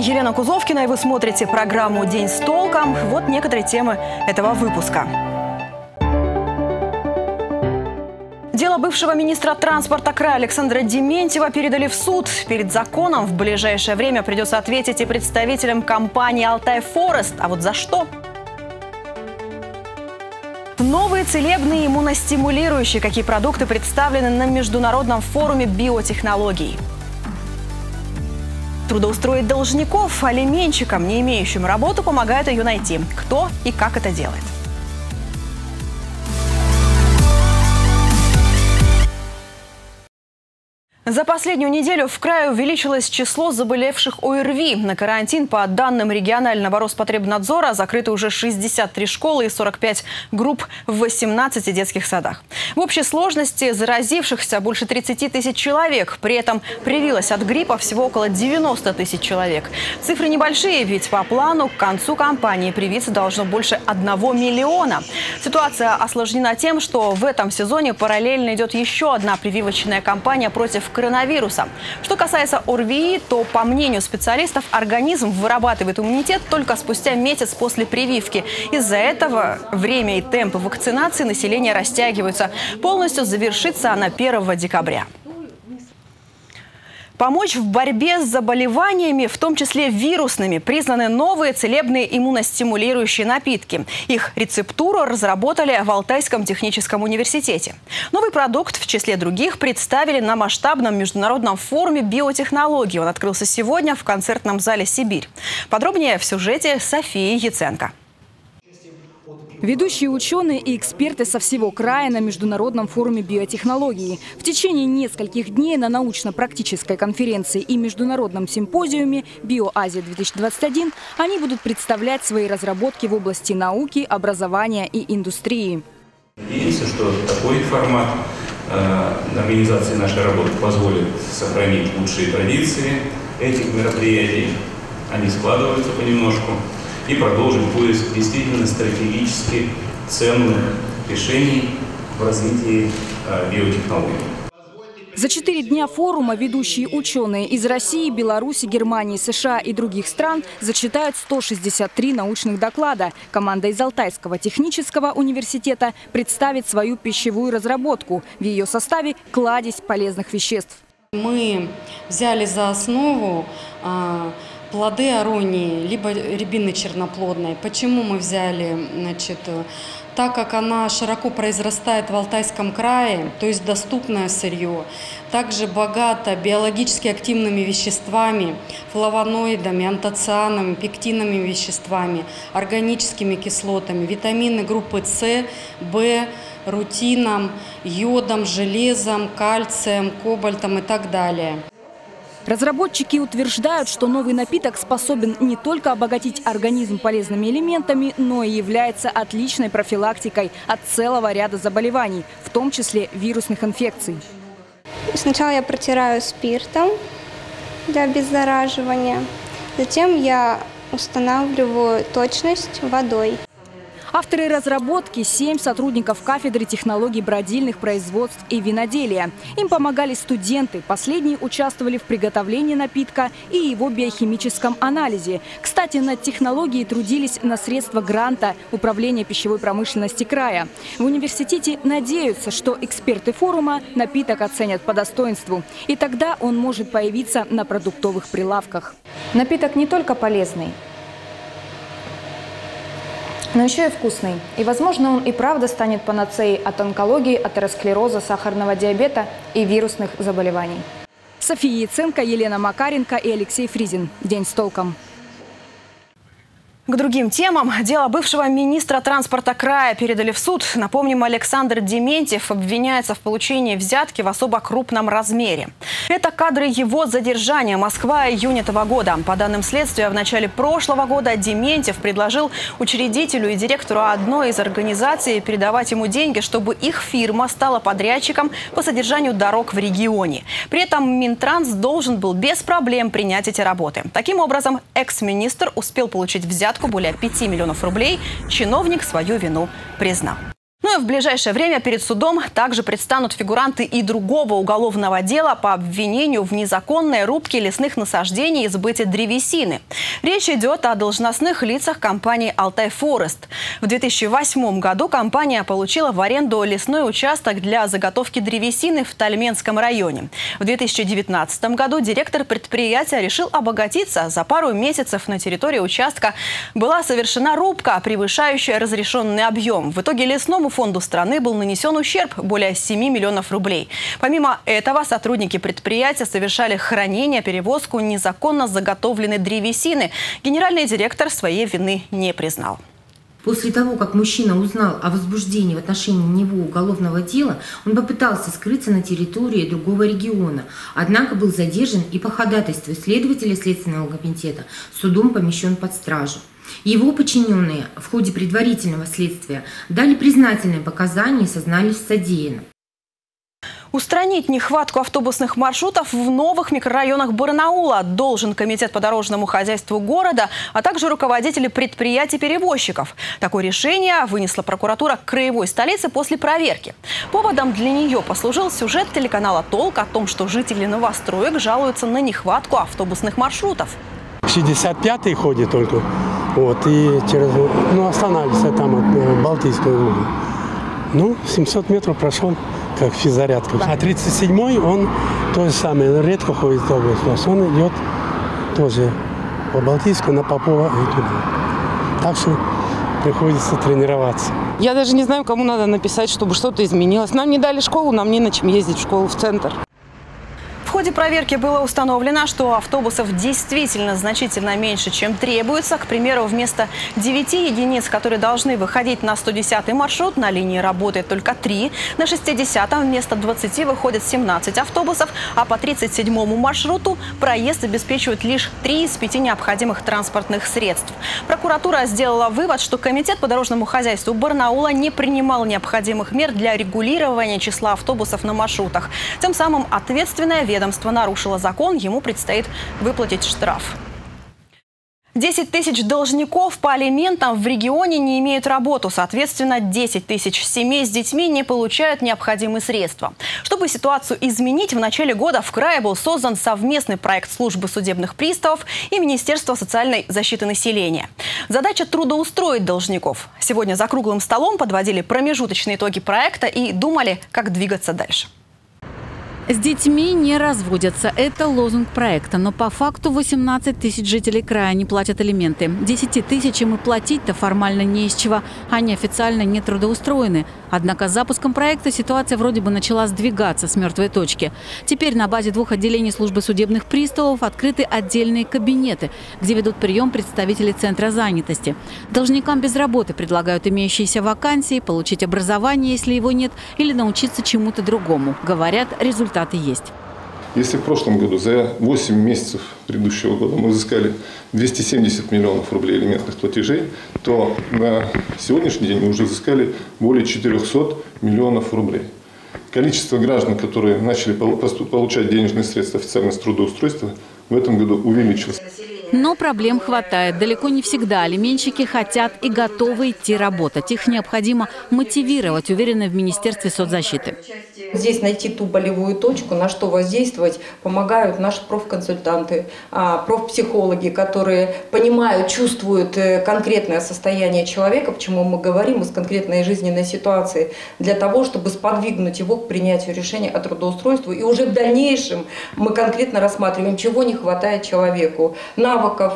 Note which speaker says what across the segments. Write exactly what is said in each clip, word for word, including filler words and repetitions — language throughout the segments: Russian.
Speaker 1: Елена Кузовкина, и вы смотрите программу «День с толком». Вот некоторые темы этого выпуска. Дело бывшего министра транспорта края Александра Дементьева передали в суд. Перед законом в ближайшее время придется ответить и представителям компании «Алтай Форест». А вот за что? Новые целебные иммуностимулирующие. Какие продукты представлены на международном форуме биотехнологий? Трудоустроить должников, алименщикам, не имеющим работу, помогает ее найти. Кто и как это делает? За последнюю неделю в крае увеличилось число заболевших ОРВИ. На карантин, по данным регионального Роспотребнадзора, закрыты уже шестьдесят три школы и сорок пять групп в восемнадцати детских садах. В общей сложности заразившихся больше тридцати тысяч человек. При этом привилось от гриппа всего около девяноста тысяч человек. Цифры небольшие, ведь по плану к концу кампании привиться должно больше одного миллиона. Ситуация осложнена тем, что в этом сезоне параллельно идет еще одна прививочная кампания против коронавируса. Что касается ОРВИ, то, по мнению специалистов, организм вырабатывает иммунитет только спустя месяц после прививки. Из-за этого время и темпы вакцинации населения растягиваются. Полностью завершится она первого декабря. Помочь в борьбе с заболеваниями, в том числе вирусными, признаны новые целебные иммуностимулирующие напитки. Их рецептуру разработали в Алтайском техническом университете. Новый продукт, в числе других, представили на масштабном международном форуме биотехнологий. Он открылся сегодня в концертном зале «Сибирь». Подробнее в сюжете Софии Яценко.
Speaker 2: Ведущие ученые и эксперты со всего края на международном форуме биотехнологии. В течение нескольких дней на научно-практической конференции и международном симпозиуме «Биоазия-две тысячи двадцать один» они будут представлять свои разработки в области науки, образования и индустрии.
Speaker 3: Надеемся, что такой формат э, организации нашей работы позволит сохранить лучшие традиции этих мероприятий. Они складываются понемножку. И продолжить поиск действительно стратегически ценных решений в развитии э, биотехнологий.
Speaker 2: За четыре дня форума ведущие ученые из России, Беларуси, Германии, США и других стран зачитают сто шестьдесят три научных доклада. Команда из Алтайского технического университета представит свою пищевую разработку. В ее составе кладезь полезных веществ.
Speaker 4: Мы взяли за основу э, плоды аронии, либо рябины черноплодной. Почему мы взяли? Значит, так как она широко произрастает в Алтайском крае, то есть доступное сырье, также богата биологически активными веществами, флавоноидами, антоцианами, пектиновыми веществами, органическими кислотами, витамины группы С, В, рутином, йодом, железом, кальцием, кобальтом и так далее.
Speaker 2: Разработчики утверждают, что новый напиток способен не только обогатить организм полезными элементами, но и является отличной профилактикой от целого ряда заболеваний, в том числе вирусных инфекций.
Speaker 5: Сначала я протираю спиртом для обеззараживания, затем я устанавливаю точность водой.
Speaker 2: Авторы разработки – семь сотрудников кафедры технологий бродильных производств и виноделия. Им помогали студенты. Последние участвовали в приготовлении напитка и его биохимическом анализе. Кстати, над технологией трудились на средства гранта Управления пищевой промышленности края. В университете надеются, что эксперты форума напиток оценят по достоинству. И тогда он может появиться на продуктовых прилавках.
Speaker 6: Напиток не только полезный, но еще и вкусный. И, возможно, он и правда станет панацеей от онкологии, атеросклероза, сахарного диабета и вирусных заболеваний.
Speaker 2: София Яценко, Елена Макаренко и Алексей Фризин. День с толком.
Speaker 1: К другим темам. Дело бывшего министра транспорта края передали в суд. Напомним, Александр Дементьев обвиняется в получении взятки в особо крупном размере. Это кадры его задержания. Москва, июнь этого года. По данным следствия, в начале прошлого года Дементьев предложил учредителю и директору одной из организаций передавать ему деньги, чтобы их фирма стала подрядчиком по содержанию дорог в регионе. При этом Минтранс должен был без проблем принять эти работы. Таким образом, экс-министр успел получить взятку более пяти миллионов рублей. Чиновник свою вину признал. Ну и Ну и в ближайшее время перед судом также предстанут фигуранты и другого уголовного дела по обвинению в незаконной рубке лесных насаждений и сбыте древесины. Речь идет о должностных лицах компании «Алтай Форест». В две тысячи восьмом году компания получила в аренду лесной участок для заготовки древесины в Тальменском районе. В две тысячи девятнадцатом году директор предприятия решил обогатиться. За пару месяцев на территории участка была совершена рубка, превышающая разрешенный объем. В итоге лесному фонду страны был нанесен ущерб более семи миллионов рублей. Помимо этого, сотрудники предприятия совершали хранение, перевозку незаконно заготовленной древесины. Генеральный директор своей вины не признал.
Speaker 7: После того, как мужчина узнал о возбуждении в отношении него уголовного дела, он попытался скрыться на территории другого региона, однако был задержан и по ходатайству следователя Следственного комитета судом помещен под стражу. Его подчиненные в ходе предварительного следствия дали признательные показания и сознались в содеянном.
Speaker 1: Устранить нехватку автобусных маршрутов в новых микрорайонах Барнаула должен Комитет по дорожному хозяйству города, а также руководители предприятий-перевозчиков. Такое решение вынесла прокуратура краевой столицы после проверки. Поводом для нее послужил сюжет телеканала «Толк» о том, что жители новостроек жалуются на нехватку автобусных маршрутов.
Speaker 8: шестьдесят пятый ходит только, вот, и через, ну, останавливается там от Балтийской угла. Ну, семьсот метров прошел, как физзарядка. А тридцать седьмой, он то же самое, редко ходит в область, он идет тоже по Балтийску, на Попова и туда. Так что приходится тренироваться.
Speaker 9: Я даже не знаю, кому надо написать, чтобы что-то изменилось. Нам не дали школу, нам не на чем ездить в школу, в центр.
Speaker 1: В ходе проверки было установлено, что автобусов действительно значительно меньше, чем требуется. К примеру, вместо девяти единиц, которые должны выходить на сто десятый маршрут, на линии работает только три. На шестидесятом вместо двадцати выходит семнадцать автобусов, а по тридцать седьмому маршруту проезд обеспечивают лишь три из пяти необходимых транспортных средств. Прокуратура сделала вывод, что Комитет по дорожному хозяйству Барнаула не принимал необходимых мер для регулирования числа автобусов на маршрутах. Тем самым ответственная ведомство Ведомство нарушило закон, ему предстоит выплатить штраф. десять тысяч должников по алиментам в регионе не имеют работу. Соответственно, десять тысяч семей с детьми не получают необходимые средства. Чтобы ситуацию изменить, в начале года в крае был создан совместный проект службы судебных приставов и Министерства социальной защиты населения. Задача трудоустроить должников. Сегодня за круглым столом подводили промежуточные итоги проекта и думали, как двигаться дальше.
Speaker 10: С детьми не разводятся. Это лозунг проекта. Но по факту восемнадцать тысяч жителей края не платят алименты. десять тысячам и платить-то формально не из чего. Они официально не трудоустроены. Однако с запуском проекта ситуация вроде бы начала сдвигаться с мертвой точки. Теперь на базе двух отделений службы судебных приставов открыты отдельные кабинеты, где ведут прием представители Центра занятости. Должникам без работы предлагают имеющиеся вакансии, получить образование, если его нет, или научиться чему-то другому. Говорят, результаты есть.
Speaker 11: Если в прошлом году за восемь месяцев предыдущего года мы взыскали двести семьдесят миллионов рублей алиментных платежей, то на сегодняшний день мы уже взыскали более четырёхсот миллионов рублей. Количество граждан, которые начали получать денежные средства официально с трудоустройства, в этом году увеличилось.
Speaker 10: Но проблем хватает. Далеко не всегда алименщики хотят и готовы идти работать. Их необходимо мотивировать, уверены в Министерстве соцзащиты.
Speaker 12: Здесь найти ту болевую точку, на что воздействовать, помогают наши профконсультанты, профпсихологи, которые понимают, чувствуют конкретное состояние человека, почему мы говорим из конкретной жизненной ситуации, для того, чтобы сподвигнуть его к принятию решения о трудоустройстве. И уже в дальнейшем мы конкретно рассматриваем, чего не хватает человеку, навыков,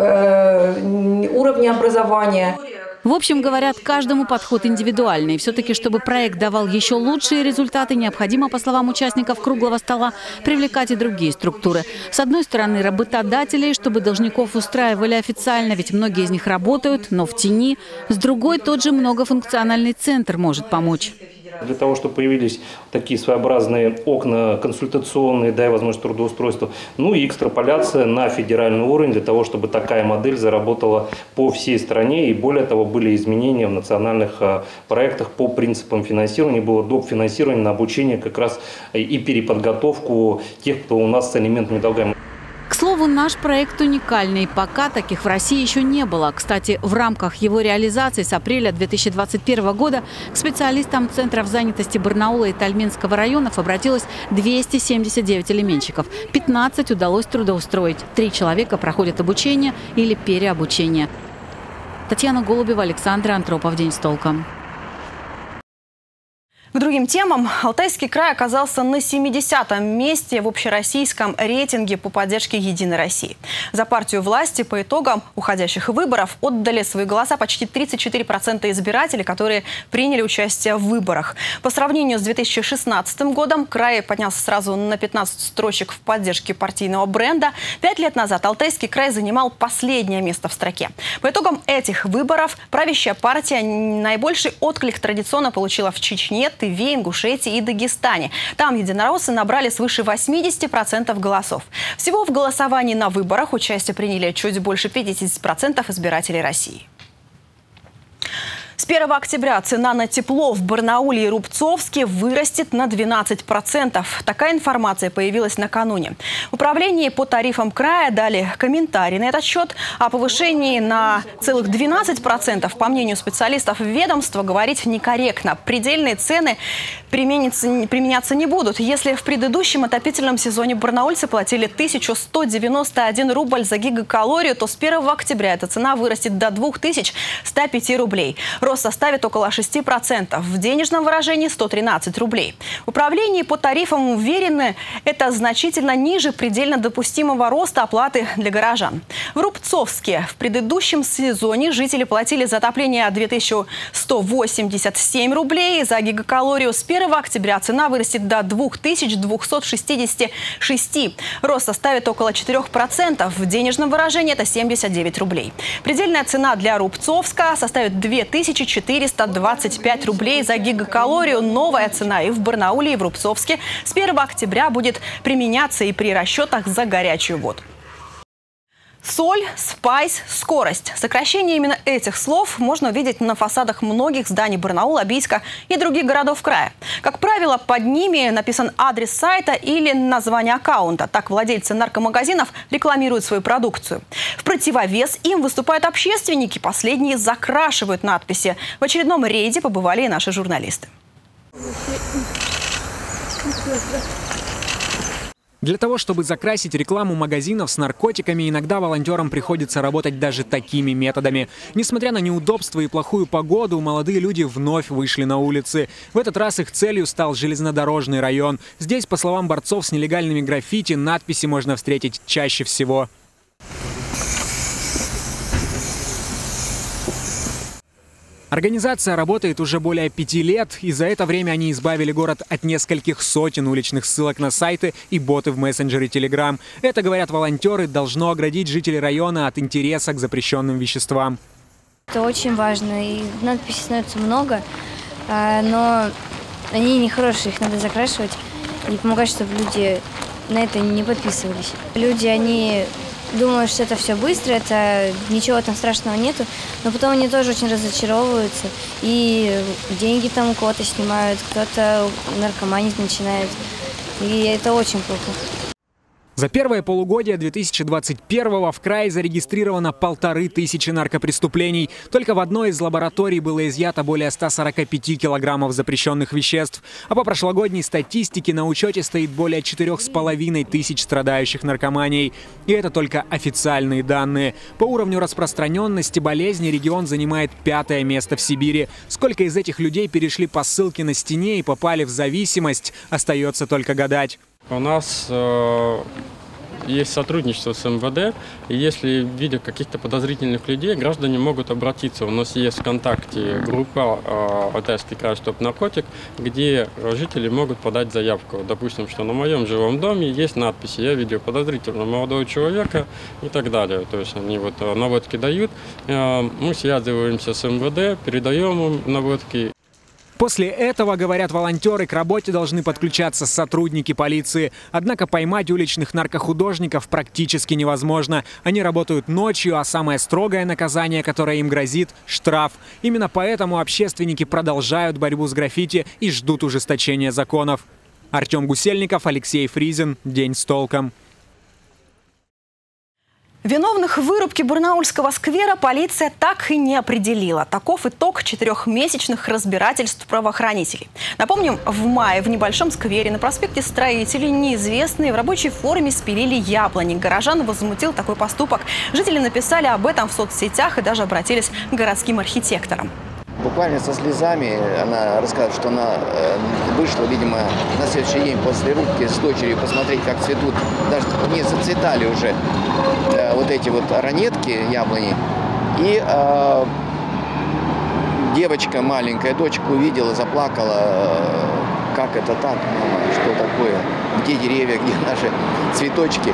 Speaker 12: уровня образования.
Speaker 10: В общем, говорят, каждому подход индивидуальный. Все-таки, чтобы проект давал еще лучшие результаты, необходимо, по словам участников круглого стола, привлекать и другие структуры. С одной стороны, работодателей, чтобы должников устраивали официально, ведь многие из них работают, но в тени. С другой, тот же многофункциональный центр может помочь.
Speaker 13: Для того, чтобы появились такие своеобразные окна консультационные, да, и возможность трудоустройства, ну и экстраполяция на федеральный уровень, для того, чтобы такая модель заработала по всей стране. И более того, были изменения в национальных а, проектах по принципам финансирования. Было доп. Финансирование на обучение как раз и переподготовку тех, кто у нас с алиментными долгами.
Speaker 10: К слову, наш проект уникальный. Пока таких в России еще не было. Кстати, в рамках его реализации с апреля две тысячи двадцать первого года к специалистам Центров занятости Барнаула и Тальминского районов обратилось двести семьдесят девять алименщиков. пятнадцать удалось трудоустроить. Три человека проходят обучение или переобучение. Татьяна Голубева, Александр Антропов. День с толком.
Speaker 1: К другим темам. Алтайский край оказался на семидесятом месте в общероссийском рейтинге по поддержке «Единой России». За партию власти по итогам уходящих выборов отдали свои голоса почти тридцать четыре процента избирателей, которые приняли участие в выборах. По сравнению с две тысячи шестнадцатым годом край поднялся сразу на пятнадцать строчек в поддержке партийного бренда. Пять лет назад Алтайский край занимал последнее место в строке. По итогам этих выборов правящая партия наибольший отклик традиционно получила в Чечне, Тыве, Ингушетии и Дагестане. Там единороссы набрали свыше восьмидесяти процентов голосов. Всего в голосовании на выборах участие приняли чуть больше пятидесяти процентов избирателей России. С первого октября цена на тепло в Барнауле и Рубцовске вырастет на двенадцать процентов. Такая информация появилась накануне. В управлении по тарифам края дали комментарий на этот счет. О повышении на целых двенадцать процентов, по мнению специалистов ведомства, говорить некорректно. Предельные цены применяться не будут. Если в предыдущем отопительном сезоне барнаульцы платили тысячу сто девяносто один рубль за гигакалорию, то с первого октября эта цена вырастет до двух тысяч ста пяти рублей. Рост составит около шести процентов. В денежном выражении сто тринадцать рублей. В управлении по тарифам уверены, это значительно ниже предельно допустимого роста оплаты для горожан. В Рубцовске в предыдущем сезоне жители платили за отопление две тысячи сто восемьдесят семь рублей. За гигакалорию с первого октября цена вырастет до двух тысяч двухсот шестидесяти шести. Рост составит около четырёх процентов. В денежном выражении это семьдесят девять рублей. Предельная цена для Рубцовска составит две тысячи четыреста двадцать пять рублей за гигакалорию. Новая цена и в Барнауле, и в Рубцовске с первого октября будет применяться и при расчетах за горячую воду. Соль, спайс, скорость. Сокращение именно этих слов можно увидеть на фасадах многих зданий Барнаула, Бийска и других городов края. Как правило, под ними написан адрес сайта или название аккаунта. Так владельцы наркомагазинов рекламируют свою продукцию. В противовес им выступают общественники. Последние закрашивают надписи. В очередном рейде побывали и наши журналисты.
Speaker 14: Для того, чтобы закрасить рекламу магазинов с наркотиками, иногда волонтерам приходится работать даже такими методами. Несмотря на неудобства и плохую погоду, молодые люди вновь вышли на улицы. В этот раз их целью стал железнодорожный район. Здесь, по словам борцов с нелегальными граффити, надписи можно встретить чаще всего. Организация работает уже более пяти лет, и за это время они избавили город от нескольких сотен уличных ссылок на сайты и боты в мессенджере Telegram. Это, говорят волонтеры, должно оградить жителей района от интереса к запрещенным веществам.
Speaker 15: Это очень важно, и надписей становится много, но они нехорошие, их надо закрашивать и помогать, чтобы люди на это не подписывались. Люди, они думают, что это все быстро, это ничего там страшного нету, но потом они тоже очень разочаровываются, и деньги там у кого-то снимают, кто-то наркоманить начинает, и это очень плохо.
Speaker 14: За первое полугодие две тысячи двадцать первого в крае зарегистрировано полторы тысячи наркопреступлений. Только в одной из лабораторий было изъято более ста сорока пяти килограммов запрещенных веществ. А по прошлогодней статистике на учете стоит более четырех с половиной тысяч страдающих наркоманией. И это только официальные данные. По уровню распространенности болезни регион занимает пятое место в Сибири. Сколько из этих людей перешли по ссылке на стене и попали в зависимость, остается только гадать.
Speaker 16: У нас э, есть сотрудничество с эм вэ дэ, и если видят каких-то подозрительных людей, граждане могут обратиться. У нас есть ВКонтакте группа э, «Алтайский край стоп наркотик», где жители могут подать заявку. Допустим, что на моем жилом доме есть надписи «Я видел подозрительного молодого человека» и так далее. То есть они вот наводки дают, э, мы связываемся с эм вэ дэ, передаем им наводки.
Speaker 14: После этого, говорят волонтеры, к работе должны подключаться сотрудники полиции. Однако поймать уличных наркохудожников практически невозможно. Они работают ночью, а самое строгое наказание, которое им грозит – штраф. Именно поэтому общественники продолжают борьбу с граффити и ждут ужесточения законов. Артем Гусельников, Алексей Фризин. День с толком.
Speaker 1: Виновных в вырубке Барнаульского сквера полиция так и не определила. Таков итог четырехмесячных разбирательств правоохранителей. Напомним, в мае в небольшом сквере на проспекте Строителей неизвестные в рабочей форме спилили яблони. Горожан возмутил такой поступок. Жители написали об этом в соцсетях и даже обратились к городским архитекторам.
Speaker 17: Буквально со слезами она рассказывает, что она вышла, видимо, на следующий день после рубки с дочерью посмотреть, как цветут, даже не зацветали уже вот эти вот ранетки, яблони. И э, девочка маленькая, дочка увидела, заплакала, как это так, мама, что такое, где деревья, где наши цветочки.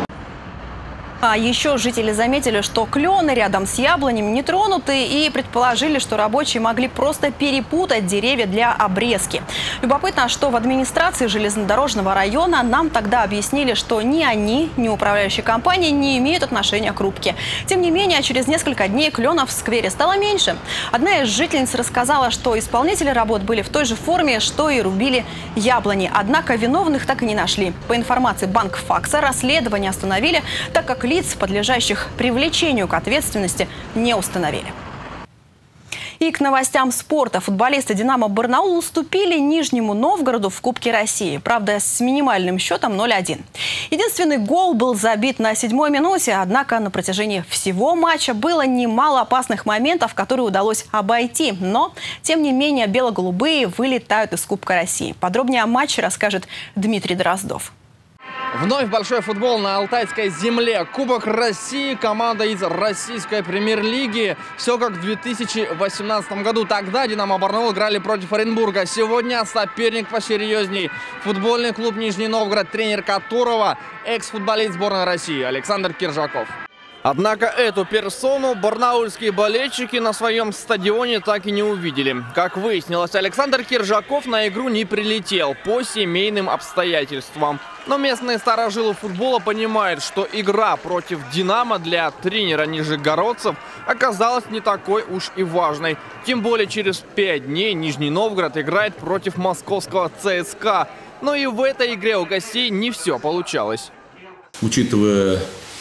Speaker 1: А еще жители заметили, что клены рядом с яблонями не тронуты и предположили, что рабочие могли просто перепутать деревья для обрезки. Любопытно, что в администрации железнодорожного района нам тогда объяснили, что ни они, ни управляющая компания не имеют отношения к рубке. Тем не менее, через несколько дней кленов в сквере стало меньше. Одна из жительниц рассказала, что исполнители работ были в той же форме, что и рубили яблони. Однако виновных так и не нашли. По информации Банкфакса, расследование остановили, так как лиц, подлежащих привлечению к ответственности, не установили. И к новостям спорта. Футболисты «Динамо» Барнаул уступили Нижнему Новгороду в Кубке России. Правда, с минимальным счетом ноль один. Единственный гол был забит на седьмой минуте. Однако на протяжении всего матча было немало опасных моментов, которые удалось обойти. Но, тем не менее, бело-голубые вылетают из Кубка России. Подробнее о матче расскажет Дмитрий Дроздов.
Speaker 18: Вновь большой футбол на алтайской земле. Кубок России, команда из российской премьер-лиги. Все как в две тысячи восемнадцатом году. Тогда «Динамо» Барнаул играли против Оренбурга. Сегодня соперник посерьезней. Футбольный клуб Нижний Новгород, тренер которого экс-футболист сборной России Александр Киржаков. Однако эту персону барнаульские болельщики на своем стадионе так и не увидели. Как выяснилось, Александр Киржаков на игру не прилетел по семейным обстоятельствам. Но местные старожилы футбола понимают, что игра против «Динамо» для тренера нижегородцев оказалась не такой уж и важной. Тем более через пять дней Нижний Новгород играет против московского ЦСКА. Но и в этой игре у гостей не все получалось.
Speaker 19: Учитывая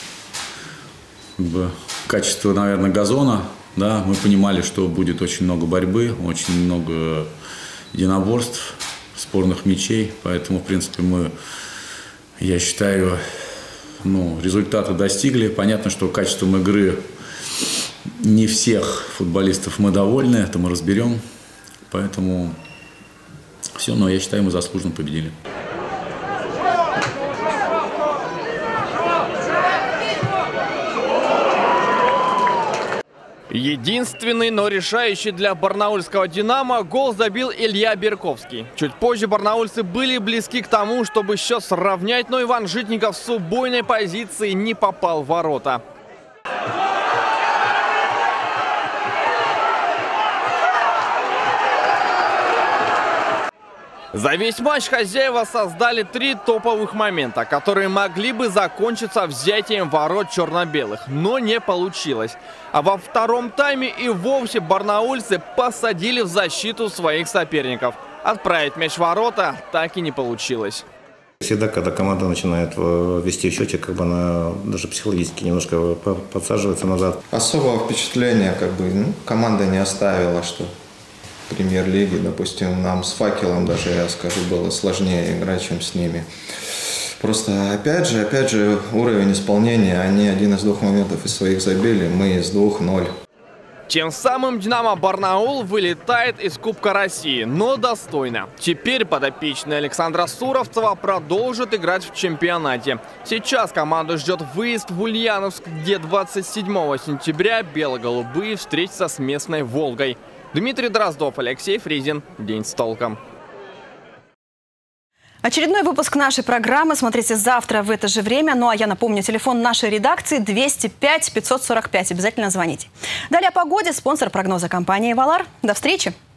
Speaker 19: качество, наверное, газона, да, мы понимали, что будет очень много борьбы, очень много единоборств, спорных мячей. Поэтому, в принципе, мы, я считаю, ну, результаты достигли. Понятно, что качеством игры не всех футболистов мы довольны, это мы разберем. Поэтому все, но я считаю, мы заслуженно победили.
Speaker 18: Единственный, но решающий для барнаульского «Динамо» гол забил Илья Берковский. Чуть позже барнаульцы были близки к тому, чтобы счет сравнять, но Иван Житников с убойной позиции не попал в ворота. За весь матч хозяева создали три топовых момента, которые могли бы закончиться взятием ворот черно-белых, но не получилось. А во втором тайме и вовсе барнаульцы посадили в защиту своих соперников. Отправить мяч в ворота так и не получилось.
Speaker 20: Всегда, когда команда начинает вести в счете, как бы она даже психологически немножко подсаживается назад.
Speaker 21: Особого впечатления как бы ну, команда не оставила, что премьер-лиги, допустим, нам с «Факелом» даже, я скажу, было сложнее играть, чем с ними. Просто, опять же, опять же, уровень исполнения, они один из двух моментов из своих забили, мы из двух ноль.
Speaker 18: Тем самым «Динамо» Барнаул вылетает из Кубка России, но достойно. Теперь подопечные Александра Суровцева продолжат играть в чемпионате. Сейчас команду ждет выезд в Ульяновск, где двадцать седьмого сентября бело-голубые встретятся с местной «Волгой». Дмитрий Дроздов, Алексей Фризин. День с толком.
Speaker 1: Очередной выпуск нашей программы смотрите завтра в это же время. Ну а я напомню, телефон нашей редакции двести пять пятьсот сорок пять. Обязательно звоните. Далее о погоде. Спонсор прогноза — компания «Валар». До встречи!